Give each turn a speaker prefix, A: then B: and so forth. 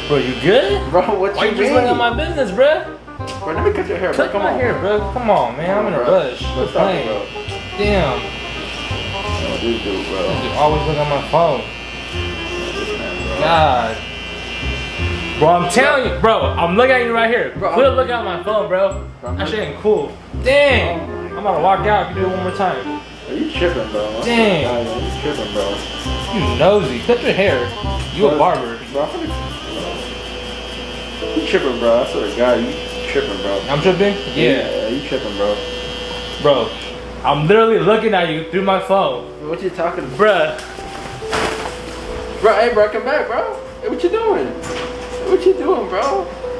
A: Bro, you good?
B: Bro, what
A: Why
B: you
A: you just looking at my business, bro?
B: Bro, let me cut your hair, bro.
A: Cut
B: Come
A: my
B: on.
A: hair, bro. Come on, man. I'm in a rush.
B: Let's stop it, bro.
A: Damn.
B: Oh, this dude, bro.
A: This dude always looking at my phone.
B: This man, bro.
A: God. Bro, I'm telling you, bro. I'm looking at you right here.
B: Bro,
A: Quit looking at my phone, bro. That shit ain't cool. Dang. I'm about to walk out if you do it one more time.
B: Are you tripping, bro?
A: Dang.
B: God, you tripping, bro.
A: You nosy. Cut your hair. You a barber.
B: Bro, you tripping, bro. I swear to God, you tripping, bro.
A: I'm tripping?
B: Yeah, you tripping, bro.
A: Bro, I'm literally looking at you through my phone.
B: What you talking about?
A: Bruh.
B: Bro, hey, bro, come back, bro. Hey, what you doing? Hey, what you doing, bro?